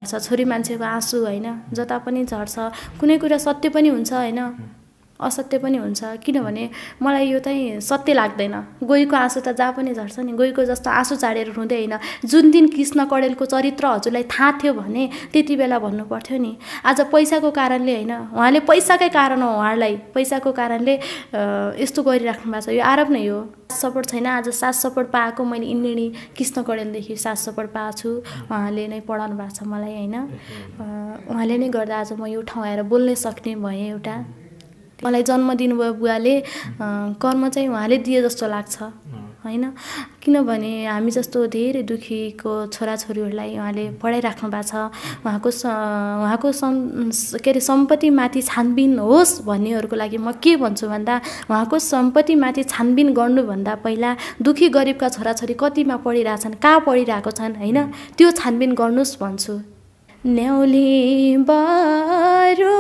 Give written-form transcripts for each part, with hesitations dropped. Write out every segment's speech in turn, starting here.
छोरी मान्छेको आँसु हैन जता पनि झर्छ कुनै कुरा सत्य पनि हुन्छ हैन असत्य पनि हुन्छ किनभने मलाई यो चाहिँ सत्य लाग्दैन गोहीको आँसु त जहाँ पनि झर्छ नि गोहीको जस्तो आँसु चाडेर रुँदै हैन जुन दिन कृष्ण कडेलको चरित्र हजुरलाई थाहा थियो भने त्यति बेला भन्नु पर्थ्यो नि आज पैसाको कारणले हैन उहाँले पैसाकै कारण हो उहाँलाई पैसाको कारणले यस्तो गरिराख्नु भएको छ यो आरोप नै हो सपोर्ट छैन आज सास सपोर्ट पाएको मैले इन्डिनी कृष्ण कडेलदेखि सास सपोर्ट पाएको छु उहाँले नै पढाउनु भएको छ मलाई हैन उहाँले नै गर्दा आज म यो ठाउँ आएर बोल्नै सक्ने भएँ एउटा मलाई जन्म दिनुभयो बुवाले कर्म चाहिँ उहाँले दिए जस्तो लाग्छ हैन किनभने हामी जस्तो धेरै दुखीको छोराछोरीहरूलाई उहाँले पढाइराख्नु भएको छ उहाँको के अरे सम्पत्तिमाथि छानबिन होस् भन्नेहरूको लागि म के भन्छु भन्दा उहाँको सम्पत्तिमाथि छानबिन गर्नुभन्दा पहिला दुखी गरिबका छोराछोरी कतिमा पढिरहेछन् कहाँ पढिरहेको छन् हैन त्यो छानबिन गर्नुस् भन्छु न्याउली बारो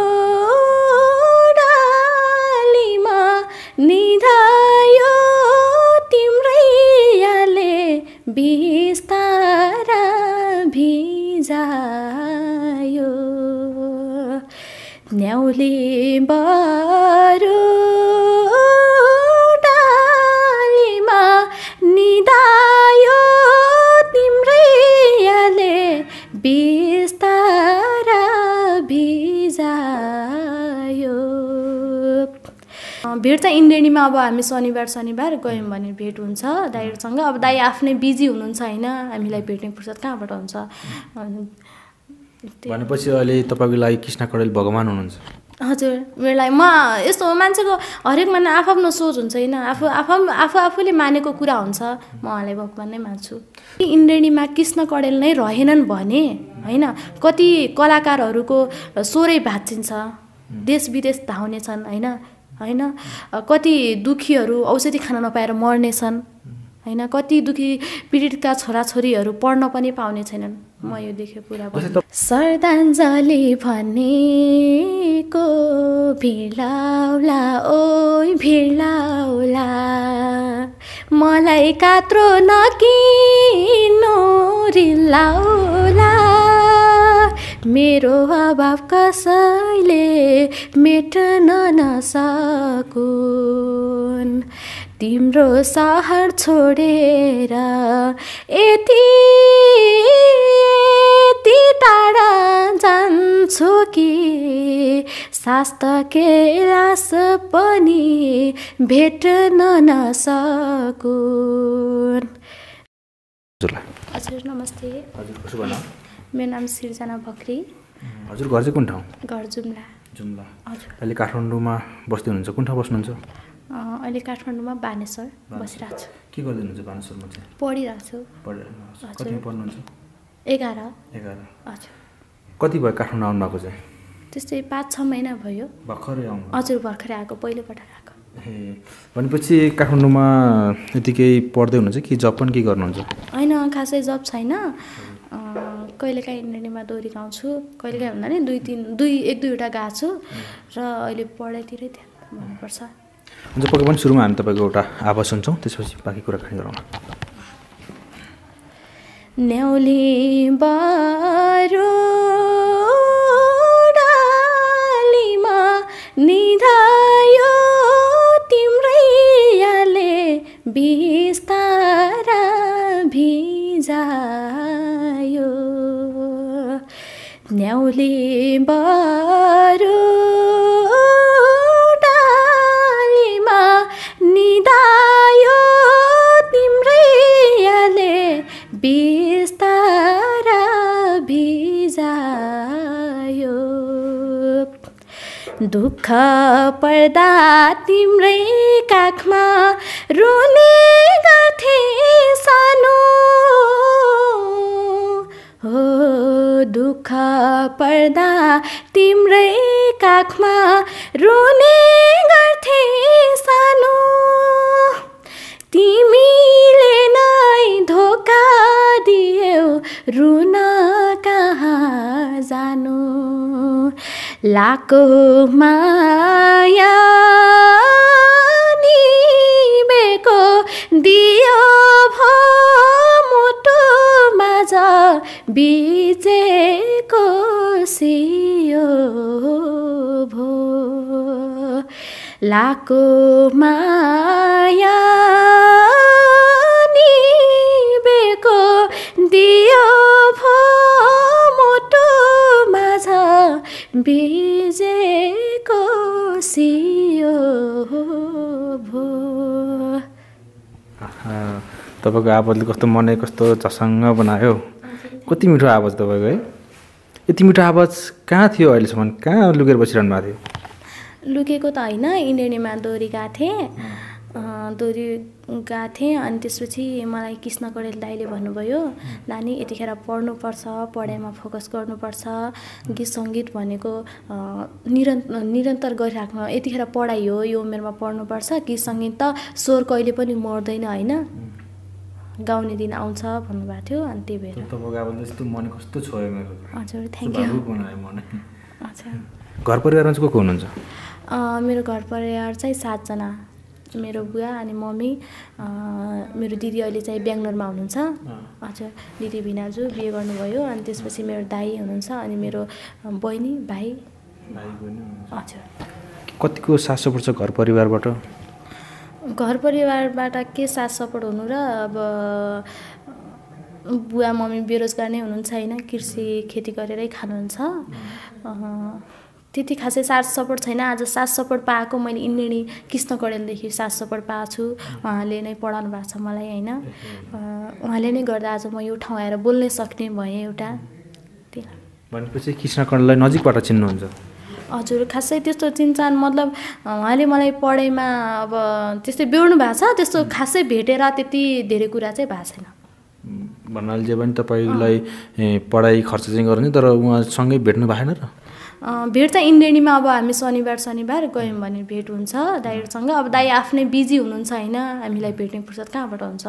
निधायो तिम्रै याले बिस्तारा भिजायो न्याउली बारो डालीमा निधायो तिम्रै याले बिस्तारा भिजायो भेट चाहिँ इन्डेनीमा अब हामी शनिबार गयौँ भने भेट हुन्छ दाइहरूसँग अब दाइ आफ्नै बिजी हुनुहुन्छ हैन हामीलाई भेट्ने फुर्सद कहाँबाट हुन्छ भनेपछि अहिले तपाईको लागि कृष्ण कडेल भगवान हुनुहुन्छ हजुर मेरो लागि म यस्तो मान्छेको हरेक मान्छे आफ्नो सोच हुन्छ हैन आफूले मानेको कुरा हुन्छ म उहाँलाई भगवान नै मान्छु इन्डेनीमा कृष्ण कडेल नै रहेनन् भने हैन कति कलाकारहरूको स्वरै भाँचिन्छ देश विदेश धाउने छन् हैन कति दुखीहरू औषधि खान नपाएर मर्नेछन् हैन कति दुखी पीडितका छोराछोरीहरू पढ्न पनि पाउने छैनन् म यो देखे पुरा श्रद्धाञ्जली भनेको भिडलाउला ओइ भिडलाउला मलाई कात्रो नकिन्नु रिलाउला मेरो अभाव कसैले मेट्न नसकुन् तिम्रो सहर छोडेर यति टाढा जान्छु कि शास्त्र कैलाश पनि भेट्न नसकुन् हजुर नमस्ते हजुर कसो भन्नु मेरो नाम सिर्जना भक्री हजुर घर चाहिँ कुन ठाउँ घर जुम्ला हजुर अहिले काठमाडौँमा बस्दै हुनुहुन्छ कुन ठाउँ बस्नुहुन्छ अहिले काठमाडौँमा बानेश्वर बसिरहेको छु के गर्दै हुनुहुन्छ बानेश्वरमा चाहिँ पढिरहेको छु कतिमा पढ्नुहुन्छ 11 हजुर कति भयो काठमाडौँ आउनु भएको चाहिँ त्यस्तै 5-6 महिना भयो भर्खरै आउनु हजुर भर्खरै आएको पहिलोपटक आएको भनेपछि काठमाडौँमा यतिकै पढ्दै हुनुहुन्छ कि जब पनि के गर्नुहुन्छ हैन खासै जब छैन कहिलेकाहीँ इन्डियामा दोहोरी गाउँछु कहिलेकाहीँ भन्दा नि 1-2वटा गाएको छु र अहिले पढाइतिरै ध्यान गर्नुपर्छ हुन्छ पक्कै पनि सुरुमा हामी तपाईँको एउटा आवाज सुन्छौँ त्यसपछि बाँकी कुराकानी गरौँ न्याउली बारो डालीमा निधायो तिम्रै याले बिस्तारा भिजायो न्याउली बारो डालीमा निधायो तिम्रै याले बिस्तारा भिजायो दुःख पर्दा तिम्रै काखमा रुने गर्थे सानो हो दुःख पर्दा तिम्रै काखमा रुने गर्थे सानो तिमीले नै धोका दियौ रुन कहाँ जानु लाको माया निबेको दियो भो मुटु माझ बिचे सियो भो लाको माया निबेको दियो भो मोटो माझ बिजेको सियो भो। तपाईँको आवाजले कस्तो मनै कस्तो झसङ्ग बनायो। कति मिठो आवाज तपाईँको है। यति मिठो आवाज कहाँ थियो अहिलेसम्म, कहाँ लुकेर बसिरहनु भएको थियो? लुकेको त होइन, इन्डेनीमा दोहोरी गएको थिएँ अनि त्यसपछि मलाई कृष्ण कडेल दाइले भन्नुभयो नानी यतिखेर पढ्नुपर्छ, पढाइमा फोकस गर्नुपर्छ, गीत सङ्गीत भनेको निरन्तर गरिराख्नु, यतिखेर पढाइ हो, यो उमेरमा पढ्नुपर्छ, गीत सङ्गीत त स्वर कहिले पनि मर्दैन होइन, गाउने दिन आउँछ भन्नुभएको थियो। अनि त्यही भएर तपाईँको आवाजले यस्तो मन कस्तो छोयो मेरो। हजुर थ्याङ्क यू। अच्छा, घर परिवारमा चाहिँ को हुनुहुन्छ? मेरो घर परिवार चाहिँ 7 जना, मेरो बुवा अनि मम्मी, मेरो दिदी अहिले चाहिँ बेङ्गलोरमा हुनुहुन्छ। हजुर, दिदी भिनाजु बिहे गर्नुभयो अनि त्यसपछि मेरो दाइ हुनुहुन्छ अनि मेरो बहिनी भाइ। हजुर। कतिको साथ सपोर्ट छ घर परिवारबाट? घर परिवारबाट के साथ सपोर्ट हुनु र, अब बुवा मम्मी बेरोजगार नै हुनुहुन्छ होइन, कृषि खेती गरेरै खानुहुन्छ, त्यति खासै साथ सपोर्ट छैन। आज साथ सपोर्ट पाएको मैले इन्डेनी कृष्ण कडेलदेखि साथ सपोर्ट पाएको छु, उहाँले नै पढाउनु भएको छ मलाई होइन, उहाँले नै गर्दा आज म यो ठाउँ आएर बोल्नै सक्ने भएँ एउटा। त्यही भनेपछि कृष्ण कडेललाई नजिकबाट चिन्नुहुन्छ? हजुर, खासै त्यस्तो चिन्चान मतलब उहाँले मलाई पढाइमा अब त्यस्तै बेहोर्नु भएको छ, त्यस्तो खासै भेटेर त्यति धेरै कुरा चाहिँ भएको छैन। भन्नाले जे पनि तपाईँलाई पढाइ खर्च चाहिँ गर्नु, तर उहाँसँगै भेट्नु भएन र? भेट चाहिँ इन्डेनीमा अब हामी शनिबार गयौँ भने भेट हुन्छ दाइहरूसँग। अब दाइ आफ्नै बिजी हुनुहुन्छ होइन, हामीलाई भेट्ने फुर्सद कहाँबाट हुन्छ।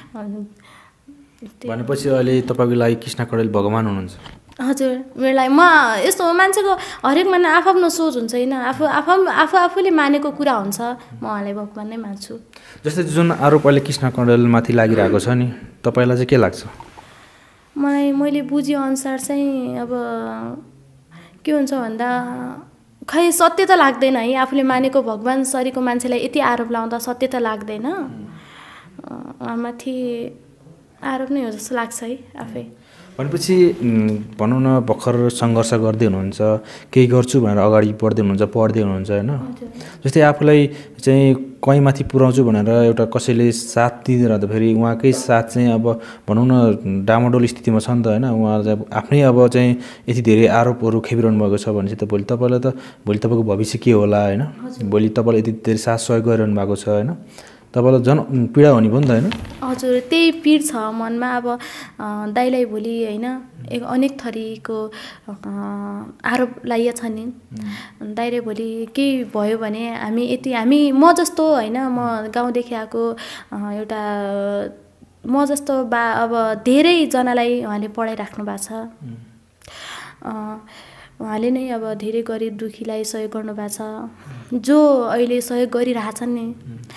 भनेपछि अहिले तपाईँको लागि कृष्ण कडेल भगवान हुनुहुन्छ? हजुर, मेरो लागि म यस्तो हो, मान्छेको हरेक माने आफ्नो सोच हुन्छ होइन, आफूले मानेको कुरा हुन्छ, म उहाँलाई भगवान नै मान्छु। जस्तै जुन आरोप अहिले कृष्ण कडेलमाथि लागिरहेको छ नि, तपाईँलाई चाहिँ के लाग्छ? मैले बुझेअनुसार चाहिँ अब के हुन्छ भन्दा खै सत्य त लाग्दैन है, आफूले मानेको भगवान सरीको मान्छेलाई यति आरोप लाउँदा सत्य त लाग्दैन, उहाँमाथि आरोप नै हो जस्तो लाग्छ है आफै। भनेपछि भनौँ न भर्खर सङ्घर्ष गर्दै हुनुहुन्छ, केही गर्छु भनेर अगाडि पढ्दै हुनुहुन्छ होइन, जस्तै आफूलाई चाहिँ कहीँमाथि पुर्याउँछु भनेर एउटा कसैले साथ दिइरहँदाखेरि उहाँकै साथ चाहिँ अब भनौँ न डामाडोल स्थितिमा छ नि त होइन, उहाँ चाहिँ आफ्नै अब चाहिँ यति धेरै आरोपहरू खेपिरहनु भएको छ भने चाहिँ भोलि तपाईँको भविष्य के होला होइन, भोलि तपाईँलाई यति धेरै साथ सहयोग गरिरहनु भएको छ होइन, तपाईँलाई झन् पीडा हुने भयो नि त होइन? हजुर, त्यही पीड छ मनमा। अब दाइलाई भोलि होइन अनेक थरीको आरोप लगाइएको छ नि, दाइले भोलि केही भयो भने हामी म जस्तो होइन, म गाउँदेखि आएको एउटा म जस्तो अब धेरैजनालाई उहाँले पढाइराख्नु भएको छ, उहाँले नै अब धेरै गरिब दुखीलाई सहयोग गर्नुभएको छ, जो अहिले सहयोग गरिरहेछन् नि,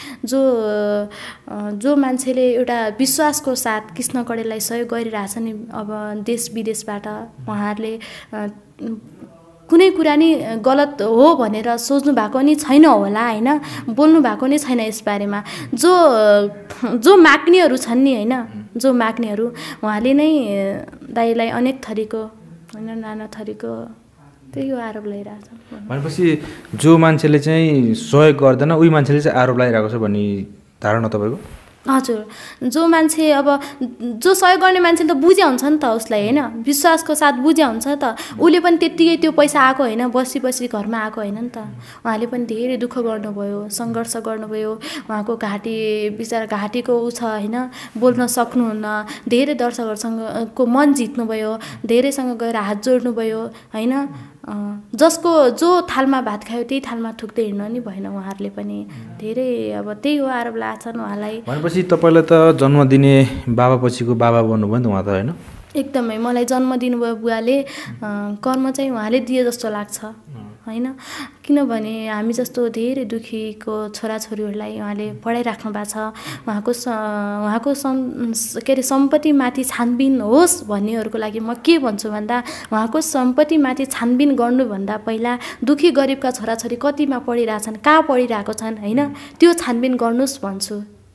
जो मान्छेले एउटा विश्वासको साथ कृष्ण कडेललाई सहयोग गरिरहेछ नि, अब देश विदेशबाट उहाँहरूले कुनै कुरा नि गलत हो भनेर सोच्नु भएको नि छैन होला होइन, बोल्नु भएको नि छैन यसबारेमा। जो माग्नेहरू छन् नि होइन, जो माग्नेहरू उहाँले नै दाइलाई अनेक थरीको होइन, नाना थरीको त्यही हो आरोप लगाइरहेछ। भनेपछि जो मान्छेले चाहिँ सहयोग गर्दैन उही मान्छेले चाहिँ आरोप लगाइरहेको छ भन्ने धारणा तपाईँको? हजुर, जो मान्छे अब जो सहयोग गर्ने मान्छे त बुझ्या हुन्छ नि त उसलाई होइन, विश्वासको साथ बुझ्या हुन्छ त, उसले पनि त्यत्तिकै त्यो पैसा आएको होइन, बसी घरमा आएको होइन नि त, उहाँले पनि धेरै दुःख गर्नुभयो, सङ्घर्ष गर्नुभयो, उहाँको घाँटीको ऊ छ होइन, बोल्न सक्नुहुन्न, धेरै दर्शकहरूसँगको मन जित्नुभयो, धेरैसँग गएर हात जोड्नुभयो होइन, जो थालमा भात खायो त्यही थालमा थुक्दै हिँड्नु नि भएन, उहाँहरूले पनि धेरै अब त्यही हो आरोप लाग्छन् उहाँलाई। भनेपछि तपाईँलाई त जन्म दिने बाबा पछिको बाबा बन्नुभयो नि त उहाँ त होइन? एकदमै, मलाई जन्म दिनुभयो बुवाले, कर्म चाहिँ उहाँले दिए जस्तो लाग्छ। होइन। किनभने हामी जस्तो धेरै दुखीको छोराछोरीहरूलाई उहाँले पढाइराख्नु भएको छ। उहाँको के अरे सम्पत्तिमाथि छानबिन होस् भन्नेहरूको लागि म के भन्छु भन्दा उहाँको सम्पत्तिमाथि छानबिन गर्नुभन्दा पहिला दुखी गरिबका छोराछोरी कतिमा पढिरहेछन्, कहाँ पढिरहेको छन् होइन, त्यो छानबिन गर्नुहोस् भन्छु।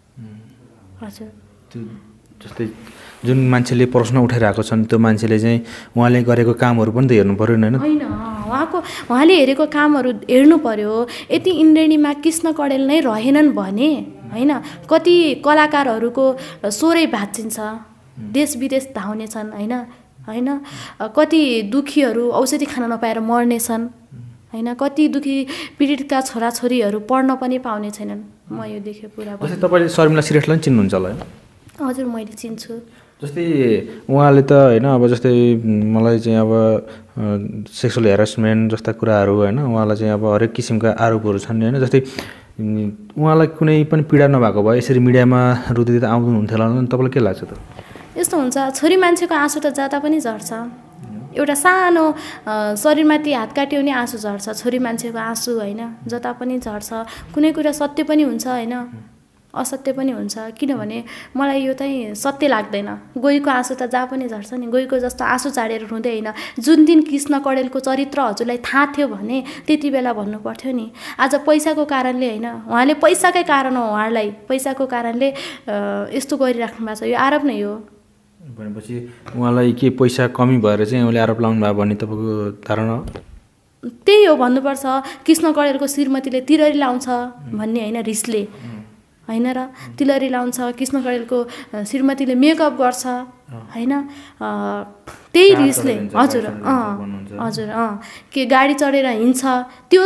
हजुर। त्यो जस्तै जुन मान्छेले प्रश्न उठाइरहेको छन् त्यो मान्छेले चाहिँ उहाँले गरेको कामहरू पनि त हेर्नु पऱ्यो होइन? होइन, उहाँले हेरेको कामहरू हेर्नु पर्यो। यति इन्द्रेणीमा कृष्ण कडेल नै रहेनन् भने होइन, कति कलाकारहरूको स्वरै भाँचिन्छ, देश विदेश धाउनेछन् होइन होइन, कति दुखीहरू औषधि खान नपाएर मर्नेछन् होइन, कति दुखी पीडितका छोराछोरीहरू पढ्न पनि पाउने छैनन्। म यो देखेँ पुरा। जस्तै तपाईँले शर्मिला श्रेष्ठलाई चिन्नुहुन्छ होला? हजुर, मैले चिन्छु। जस्तै उहाँले त होइन अब जस्तै मलाई चाहिँ अब सेक्सुअल हेरेसमेन्ट जस्ता कुराहरू होइन, उहाँलाई चाहिँ अब हरेक किसिमका आरोपहरू छन् होइन। जस्तै उहाँलाई कुनै पनि पीडा नभएको भए यसरी मिडियामा रुँदै त आउनुहुन्थ्यो होला, तपाईँलाई के लाग्छ त? यस्तो हुन्छ, छोरी मान्छेको आँसु त जाता पनि झर्छ। एउटा सानो शरीरमाथि हात काट्यो भने आँसु झर्छ, छोरी मान्छेको आँसु होइन जता पनि झर्छ। कुनै कुरा सत्य पनि हुन्छ होइन, असत्य पनि हुन्छ। किनभने मलाई यो चाहिँ सत्य लाग्दैन। गइको आँसु त जहाँ पनि झर्छ नि, गइको जस्तो आँसु झाडेर रुँदै होइन। जुन दिन कृष्ण कडेलको चरित्र हजुरलाई थाहा थियो भने त्यति बेला भन्नु पर्थ्यो नि। आज पैसाको कारणले होइन, उहाँले पैसाकै कारण हो, उहाँलाई पैसाको कारणले यस्तो गरिराख्नु भएको छ, यो आरोप नै हो। भनेपछि उहाँलाई के पैसा कमी भएर चाहिँ उहाँले आरोप लाउनु भयो भन्ने तपाईँको धारणा हो? त्यही हो भन्नुपर्छ। कृष्ण कडेलको श्रीमतीले तिलहरी लाउँछ भन्ने होइन, रिसले होइन र तिलहरी लाउँछ, कृष्ण कडेलको श्रीमतीले मेकअप गर्छ होइन, त्यही रिसले। हजुर हजुर के गाडी चढेर हिँड्छ, त्यो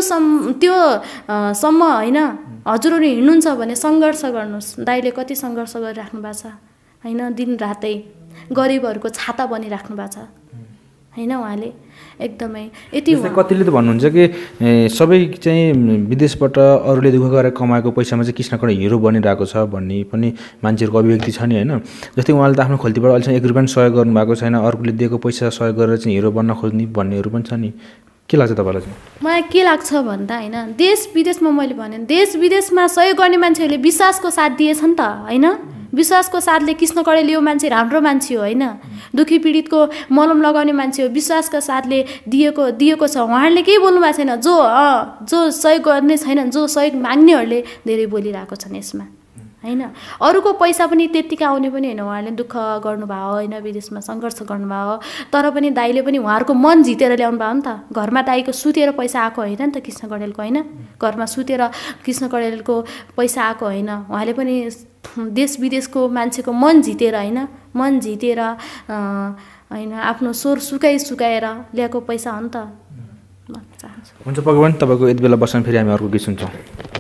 सम्म होइन। हजुरहरू हिँड्नुहुन्छ भने सङ्घर्ष गर्नुहोस्। दाइले कति सङ्घर्ष गरिराख्नु भएको छ होइन, दिन रातै गरिबहरूको छाता बनिराख्नु भएको छ होइन। उहाँले एकदमै यति कतिले त भन्नुहुन्छ कि सबै चाहिँ विदेशबाट अरूले दुःख गरेर कमाएको पैसामा चाहिँ कृष्ण कडेल हिरो बनिरहेको छ भन्ने पनि मान्छेहरूको अभिव्यक्ति छ नि होइन। जस्तै उहाँले त आफ्नो खोल्तीबाट अहिलेसम्म 1 रुपियाँ सहयोग गर्नुभएको छैन, अर्कोले दिएको पैसा सहयोग गरेर चाहिँ हिरो बन्न खोज्ने भन्नेहरू पनि छ नि। के लाग्छ तपाईँलाई चाहिँ? मलाई के लाग्छ भन्दा होइन, देश विदेशमा मैले भने देश विदेशमा सहयोग गर्ने मान्छेहरूले विश्वासको साथ दिएछन् त होइन। विश्वासको साथले कृष्ण कडेल यो मान्छे राम्रो मान्छे हो होइन, दुखी पीडितको मलम लगाउने मान्छे हो, विश्वासका साथले दिएको छ। उहाँहरूले केही बोल्नु भएको छैन। जो सहयोग गर्ने छैनन्, जो सहयोग माग्नेहरूले धेरै बोलिरहेको छन् यसमा होइन। अरूको पैसा पनि त्यत्तिकै आउने पनि होइन, उहाँहरूले दुःख गर्नुभयो होइन, विदेशमा सङ्घर्ष गर्नुभयो, तर पनि दाइले पनि उहाँहरूको मन जितेर ल्याउनु भयो नि त। घरमा दाइको सुतेर पैसा आएको होइन नि त कृष्ण कडेलको होइन, घरमा सुतेर कृष्ण कडेलको पैसा आएको होइन। उहाँले पनि देश विदेशको मान्छेको मन जितेर होइन, मन जितेर होइन, आफ्नो स्वर सुकाएर ल्याएको पैसा हो नि त। म चाहन्छु। हुन्छ भगवान्, तपाईँको यति बेला बस्न फेरि हामी अर्को गीत सुन्छौँ।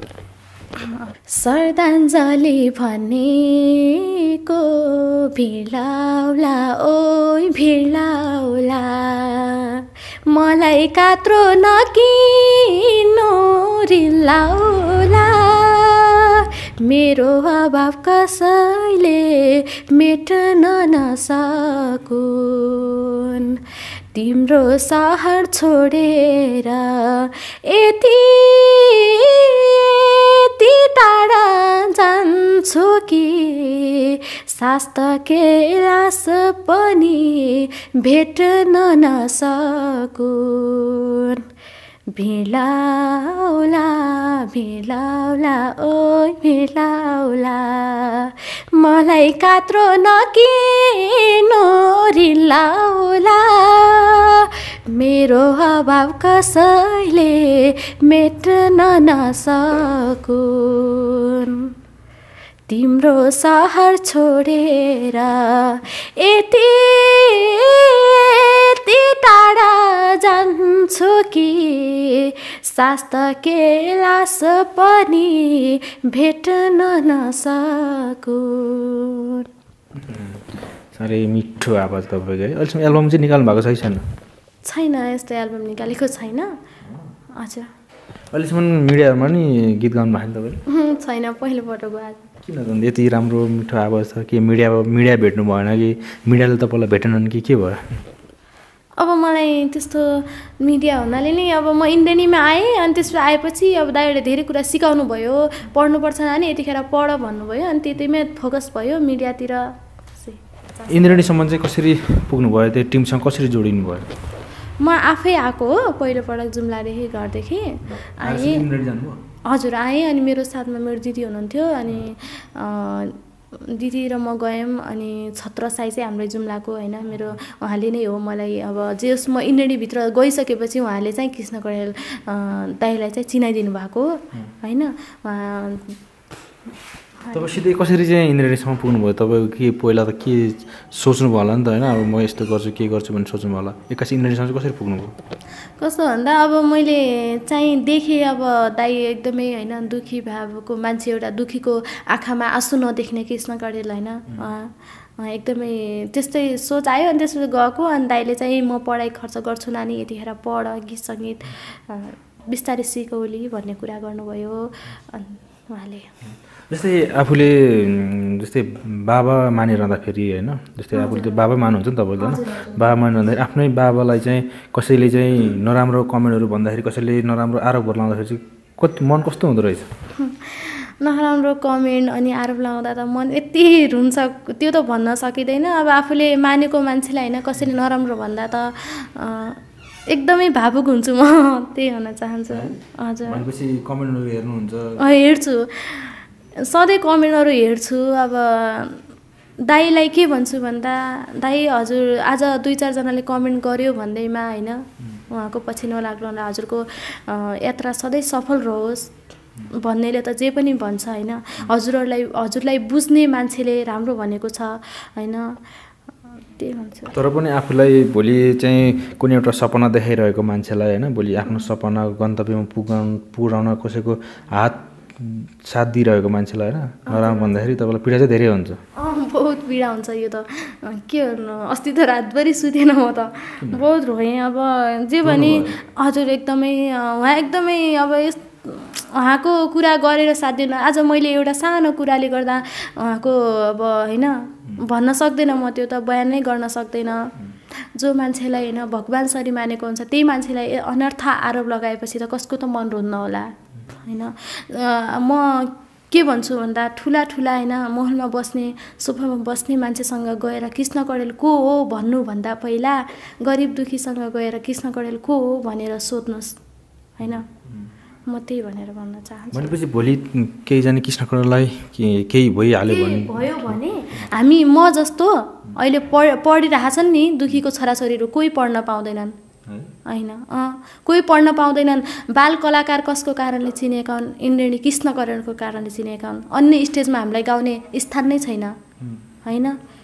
श्रद्धाञ्जली भनेको भिडलाउला ओइ भिडलाउला, मलाई कात्रो नकिनो रिलाउला, मेरो अभाव कसैले मेट्न नसकुन्, तिम्रो सहर छोडेर यति टाढा जान्छु कि शास्त्रके लास पनि भेट्न नसकुन्, भिडलाउला भिडलाउला ओइ भिडलाउला, मलाई कात्रो नकिनो रिलाउला, मेरो अभाव कसैले मेट्न नसकुन्, तिम्रो सहर छोडेर यति टाढा जान्छु कि शास्त्रके लास पनि भेट्न नसकुन्। साह्रै मिठो आवाज तपाईँको। अहिलेसम्म एल्बम चाहिँ निकाल्नु भएको छैन? छैन, यस्तो एल्बम निकालेको छैन। हजुर। अहिलेसम्म मिडियाहरूमा नि गीत गाउनु भएको तपाईँले? छैन, पहिलोपटक आज। किन यति राम्रो मिठो आवाज छ कि मिडिया भेट्नु भएन कि मिडियाले तपाईँलाई भेटेनन् कि के भयो? अब मलाई त्यस्तो मिडिया हुनाले नि अब म इन्डेनीमा आएँ अनि त्यसपछि आएपछि अब दाइहरूले धेरै कुरा सिकाउनु भयो पढ्नुपर्छ नानी यतिखेर पढ भन्नुभयो अनि त्यतिमै फोकस भयो मिडियातिर इन्द्रेणीसम्म चाहिँ कसरी पुग्नुभयो त्यो टिमसँग कसरी जोडिनु भयो म आफै आएको हो पहिलोपटक जुम्लादेखि घरदेखि आएँ हजुर आएँ अनि मेरो साथमा मेरो दिदी हुनुहुन्थ्यो अनि दिदी र म गयौँ अनि छत्र साई चाहिँ हाम्रो जुम्लाको होइन मेरो उहाँले नै हो मलाई अब जेस म इन्डेनीभित्र गइसकेपछि उहाँले चाहिँ कृष्ण कडेल दाइलाई चाहिँ चिनाइदिनु भएको होइन तपाईँ सिधै कसरी चाहिँ इन्द्रेणीसम्म पुग्नुभयो तपाईँ के पहिला त के सोच्नुभयो होला नि त होइन अब म यस्तो गर्छु के गर्छु भन्ने सोच्नुभयो होला एक्कासी इन्द्रेणीसम्म चाहिँ कसरी पुग्नुभयो कस्तो भन्दा अब मैले चाहिँ देखेँ अब दाइ एकदमै होइन दुःखी भएको मान्छे एउटा दुःखीको आँखामा आँसु नदेख्ने कृष्ण कडेल होइन एकदमै त्यस्तै सोच आयो अनि त्यसपछि गएको अनि दाइले चाहिँ म पढाइ खर्च गर्छु नानी यतिखेर पढ गीत सङ्गीत बिस्तारै सिकौली भन्ने कुरा गर्नुभयो अनि उहाँले जस्तै आफूले जस्तै बाबा मानिरहँदाखेरि होइन जस्तै आफूले त्यो बाबा मान्नुहुन्छ नि तपाईँले होइन बाबा मानिरहँदाखेरि आफ्नै बाबालाई चाहिँ कसैले चाहिँ नराम्रो कमेन्टहरू भन्दाखेरि कसैले नराम्रो आरोपहरू लाउँदाखेरि चाहिँ कति मन कस्तो हुँदो रहेछ नराम्रो कमेन्ट अनि आरोप लगाउँदा त मन यति रुन्छ त्यो त भन्न सकिँदैन अब आफूले मानेको मान्छेलाई होइन कसैले नराम्रो भन्दा त एकदमै भावुक हुन्छु म त्यही भन्न चाहन्छु हजुर भनेपछि कमेन्टहरू हेर्नुहुन्छ हेर्छु सधैँ कमेन्टहरू हेर्छु अब दाइलाई के भन्छु भन्दा दाइ हजुर आज 2-4जनाले कमेन्ट गर्यो भन्दैमा होइन उहाँको पछि नलाग्नु होला हजुरको यात्रा सधैँ सफल रहोस् भन्नेले त जे पनि भन्छ होइन हजुरलाई बुझ्ने मान्छेले राम्रो भनेको छ होइन त्यही भन्छु तर पनि आफूलाई भोलि चाहिँ कुनै एउटा सपना देखाइरहेको मान्छेलाई होइन भोलि आफ्नो सपना गन्तव्यमा पुर्याउन कसैको हात साथ दिइरहेको मान्छेलाई होइन नराम्रो भन्दाखेरि तपाईँलाई पीडा चाहिँ धेरै हुन्छ बहुत पीडा हुन्छ यो त के गर्नु अस्ति त रातभरि सुतेन म त बहुत रोएँ अब जे भने हजुर एकदमै उहाँ एकदमै अब उहाँको कुरा गरेर साथ दिनु आज मैले एउटा सानो कुराले गर्दा उहाँको अब होइन भन्न सक्दैन म त्यो त बयान नै गर्न सक्दैन जो मान्छेलाई होइन भगवान्सरी मानेको हुन्छ त्यही मान्छेलाई अनर्थ आरोप लगाएपछि त कसको त मन रुन्न होला होइन म के भन्छु भन्दा ठुला होइन महलमा बस्ने सोफामा बस्ने मान्छेसँग गएर कृष्ण कडेल को हो भन्नुभन्दा पहिला गरिब दुखीसँग गएर कृष्ण कडेल को हो भनेर सोध्नुहोस् होइन म त्यही भनेर भन्न चाहन्छु भनेपछि भोलि केहीजना कृष्ण कडेललाई केही भयो भने हामी म जस्तो अहिले पढिरहेछन् नि दुखीको छोराछोरीहरू कोही पढ्न पाउँदैनन् होइन कोही पढ्न पाउँदैनन् बाल कलाकार कसको कारणले चिनेका हुन् इन्द्रेणी कृष्ण कडेलको कारणले चिनेका हुन् अन्य स्टेजमा हामीलाई गाउने स्थान नै छैन होइन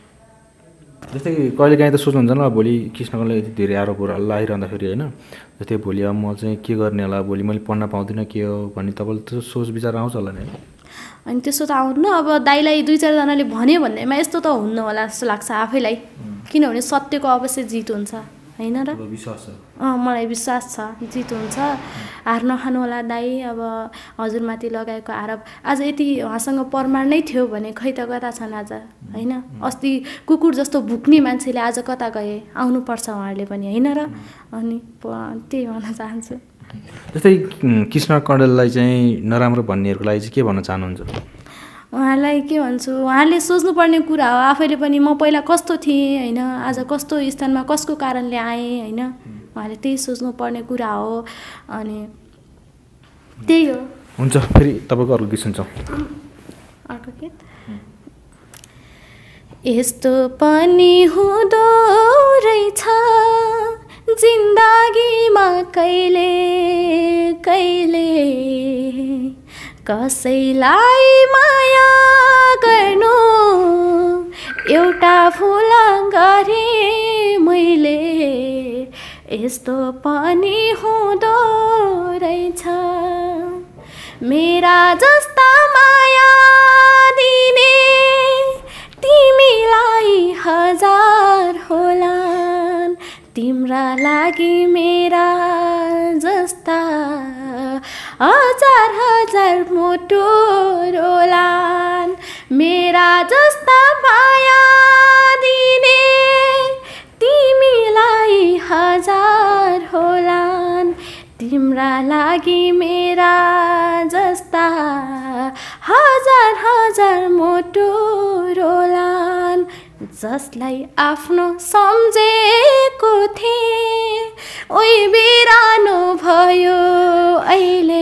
जस्तै कहिलेकाहीँ त सोच्नुहुन्छ होला भोलि कृष्ण कडेलले यति धेरै आरोपहरू लगाइरहँदाखेरि होइन जस्तै भोलि अब म चाहिँ के गर्ने होला भोलि मैले पढ्न पाउँदिनँ के हो भन्ने तपाईँले त्यो सोच विचार आउँछ होला नि अनि त्यस्तो त आउनु अब दाइलाई 2-4जनाले भन्यो भन्दैमा यस्तो त हुन्न होला जस्तो लाग्छ आफैलाई किनभने सत्यको अवश्य जित हुन्छ होइन र मलाई विश्वास छ जित हुन्छ हार नखानु होला दाइ अब हजुरमाथि लगाएको आरोप आज यति उहाँसँग प्रमाण नै थियो भने खै त कता छन् आज होइन अस्ति कुकुर जस्तो भुक्ने मान्छेले आज कता गए आउनुपर्छ उहाँहरूले पनि होइन र अनि त्यही भन्न चाहन्छु जस्तै कृष्ण कडेललाई चाहिँ नराम्रो भन्नेहरूको लागि चाहिँ के भन्न चाहनुहुन्छ उहाँलाई के भन्छु उहाँले सोच्नुपर्ने कुरा हो आफैले पनि म पहिला कस्तो थिएँ होइन आज कस्तो स्थानमा कसको कारणले आएँ होइन उहाँले त्यही सोच्नुपर्ने कुरा हो अनि त्यही हो हुन्छ फेरि तपाईँको अर्को गीत सुन्छौँ अर्को गीत यस्तो पनि हुँदो रहेछ जिन्दगीमा कहिले कसैलाई माया गर्नु एउटा फुल गरे मैले यस्तो पनि हुँदो रहेछ मेरा जस्ता माया दिने तिमीलाई 1000 होलान् तिम्रा लागि मेरा जस्ता 1000 मुटु रोलान् मेरा जस्ता माया दिने तिमीलाई तिम्रा लागि मेरा जस्ता हजार हजार मोटो रोलान् जसलाई आफ्नो सम्झेको थिएँ ओइ बिरानो भयो अहिले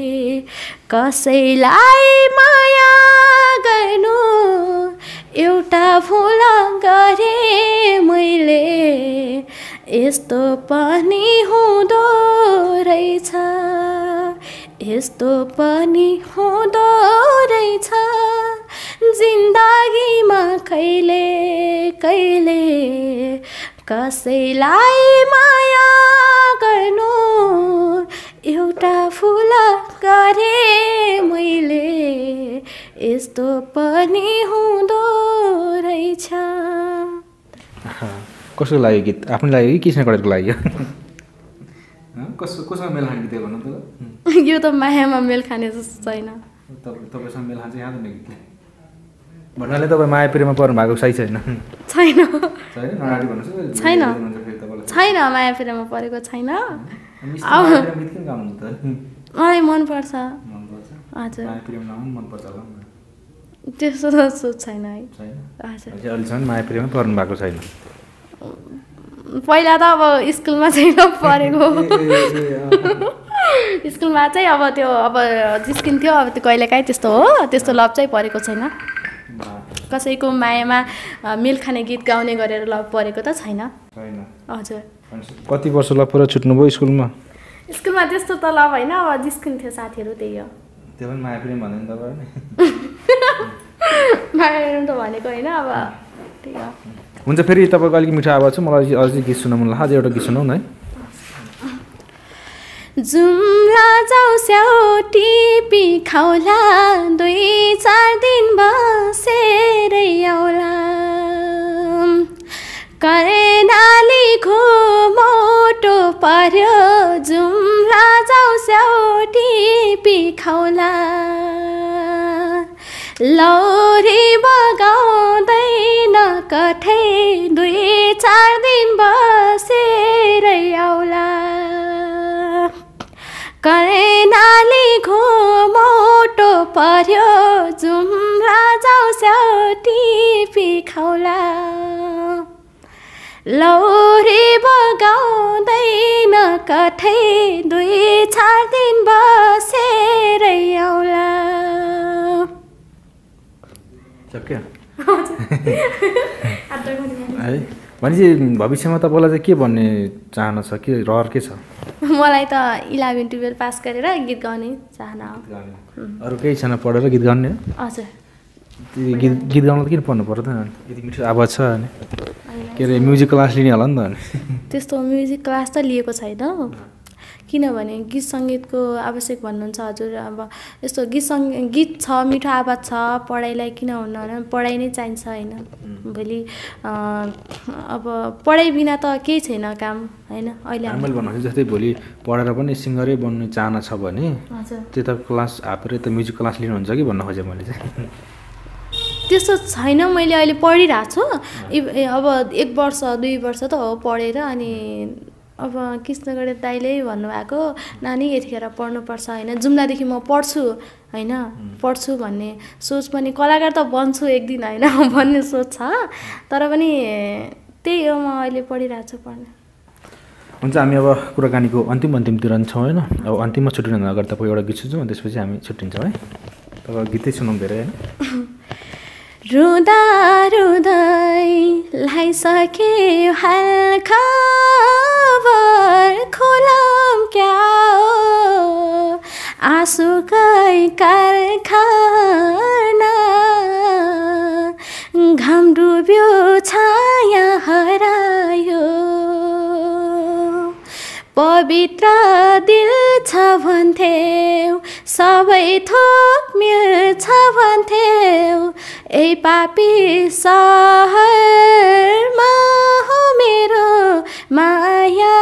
कसैलाई माया गर्नु एउटा भुल गरे मैले यस्तो पनि हुँदो रहेछ यस्तो पनि हुँदो रहेछ जिन्दगीमा कहिले कहिले कसैलाई माया गर्नु एउटा फुल गरे मैले यस्तो पनि हुँदो रहेछ कसको लागि गीत आफ्नो लागि कि कृष्ण कडेरको लागि कससँग मेल खाने गीत भन्नु त यो त मायामा मेल खाने जस्तो छैन तपाईँसँग मेल खान्छ यहाँ गीतले भन्नाले तपाईँ माया प्रेममा पर्नु भएको सही छैन छैन छैन छैन छैन माया प्रेममा परेको छैन मलाई मनपर्छ हजुर त्यस्तो त सोच छैन है हजुर अहिलेसम्म माया प्रेममा पर्नु भएको छैन पहिला त अब स्कुलमा चाहिँ परेको स्कुलमा चाहिँ अब त्यो अब जिस्किन्थ्यो अब त्यो कहिलेकाहीँ त्यस्तो हो त्यस्तो लभ चाहिँ परेको छैन कसैको मायामा मेल खाने गीत गाउने गरेर लभ परेको त छैन हजुर कति वर्ष लभ परेर छुट्नुभयो स्कुलमा स्कुलमा त्यस्तो त लभ होइन अब जिस्किन्थ्यो साथीहरू त्यही हो त्यो पनि माया प्रेम भन्दैन तपाईँ माया प्रेम त भनेको होइन अब त्यही हो हुन्छ फेरि तपाईँको अलिक मिठो आवाज छ मलाई अझै गीत सुन्न मन लाग्छ अझै एउटा गीत सुनाउँ न है जुम्ला जाऊ स्याउ टिपी खाउला 2-4 दिन बसेरै आउला कर्णालीको मोटो पर्यो जुम्ला जाऊ स्याउ टिपी खाउला लौरी बगाउँदैन कठै 2-4 दिन बसेरै आउला कर्णालीको मोटो पर्यो जुम्ला जाऊ स्याउ टिपी खाउला लौरी बगाउँदैन कठै 2-4 दिन बसेरै आउला है भनेपछि भविष्यमा तपाईँलाई चाहिँ के भन्ने चाहना छ के रहर के छ मलाई त 11-12 पास गरेर गीत गाउने चाहना हो अरू केही छैन पढेर गीत गाउने हजुर गीत गाउन त किन पढ्नु पर्यो त यति मिठो आवाज छ अनि के अरे म्युजिक क्लास लिने होला नि त अनि त्यस्तो म्युजिक क्लास त लिएको छैन किनभने गीत सङ्गीतको आवश्यक भन्नुहुन्छ हजुर अब यस्तो गीत छ मिठो आवाज छ पढाइलाई किन हुन्न पढाइ नै चाहिन्छ होइन भोलि अब पढाइ बिना त केही छैन काम होइन अहिले मैले भन्नु जस्तै भोलि पढेर पनि सिङ्गरै बन्ने चाहना छ भने त्यो त क्लास हापेर त म्युजिक क्लास लिनुहुन्छ कि भन्न खोजेँ मैले चाहिँ त्यस्तो छैन मैले अहिले पढिरहेको छु अब 1 वर्ष 2 वर्ष त हो पढेर अनि अब कृष्ण कडेर दाइले भन्नुभएको नानी यतिखेर पढ्नुपर्छ होइन जुम्लादेखि म पढ्छु होइन पढ्छु भन्ने सोच पनि कलाकार त बन्छु एक दिन होइन भन्ने सोच छ तर पनि त्यही हो म अहिले पढिरहेको छु पढ्ने हुन्छ हामी अब कुराकानीको अन्तिमतिर छौँ होइन अब अन्तिममा छुट्टिनु अगाडि तपाईँ एउटा गीत सुन्छौँ त्यसपछि हामी छुट्टिन्छौँ है तपाईँ गीतै सुनाउँ धेरै होइन रुँदा रुँदै लाइसक्यो हाल खबर खोलाम क्या हो आँसुकै कारखाना घाम डुब्यो छाया हरायो पवित्र दिल छ भन्थ्यौ सबै थोक मिल्छ भन्थ्यौ ए पापी सहरमा हो मेरो माया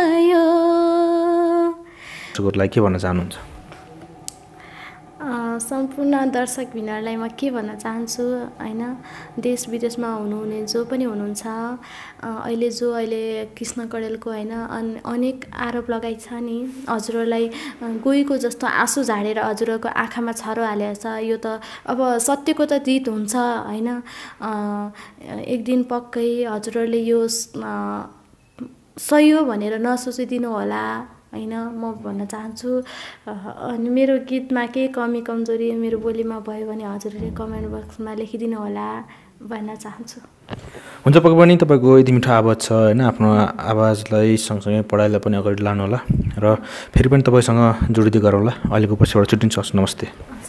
हरायो के भन्न चाहनुहुन्छ सम्पूर्ण दर्शकबिनहरूलाई म के भन्न चाहन्छु होइन, देश विदेशमा हुनुहुने जो पनि हुनुहुन्छ, अहिले कृष्ण कडेलको होइन अनेक आरोप लगाइ छ नि, हजुरहरूलाई गइको जस्तो आँसु झाडेर हजुरहरूको आँखामा छरो हालेको छ। यो त अब सत्यको त जित हुन्छ होइन। एक दिन पक्कै हजुरहरूले यो सही हो भनेर नसोचिदिनु होला होइन, म भन्न चाहन्छु। अनि मेरो गीतमा केही कमी कमजोरी मेरो बोलीमा भयो भने हजुरहरूले कमेन्ट बक्समा लेखिदिनु होला भन्न चाहन्छु। हुन्छ, पक्कै पनि तपाईँको यति मिठो आवाज छ होइन, आफ्नो आवाजलाई सँगसँगै पढाइलाई पनि अगाडि लानु होला र फेरि पनि तपाईँसँग जोडिँदै गरौँला। अहिलेको पछिबाट छुट्टिन्छ। नमस्ते।